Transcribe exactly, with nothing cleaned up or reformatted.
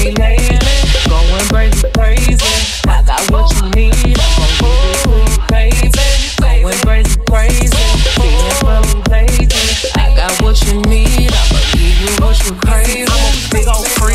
me lately. Going crazy, crazy. I got what you need, I'm gon' give it to you, baby. Going crazy, crazy. Feeling for me lately. I got what you need, I'm gon' give you what you crazy. I'm a big old freak.